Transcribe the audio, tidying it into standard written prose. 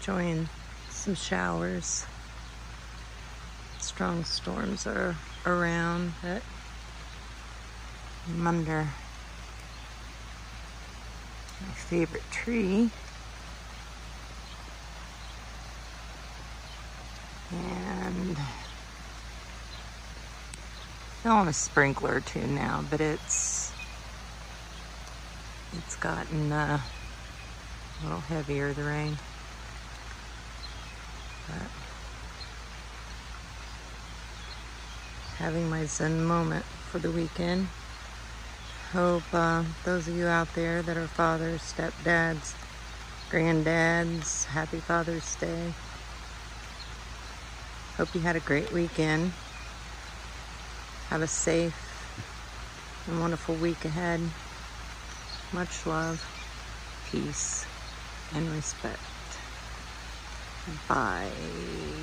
showing some showers. Strong storms are around, but I'm under my favorite tree. And on a sprinkler or two now, but it's gotten a little heavier, the rain. But having my Zen moment for the weekend. Hope those of you out there that are fathers, stepdads, granddads, happy Father's Day. Hope you had a great weekend. Have a safe and wonderful week ahead. Much love, peace, and respect. Bye.